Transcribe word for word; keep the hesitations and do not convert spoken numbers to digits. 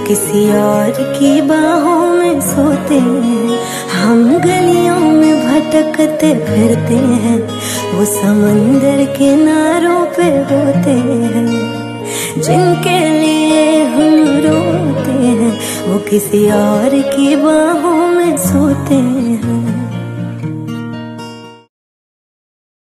किसी और की बाहों में सोते हैं। हम गलियों में भटकते फिरते हैं, वो समंदर किनारों पे होते हैं। जिनके लिए हम रोते हैं, वो किसी और की बाहों में सोते हैं।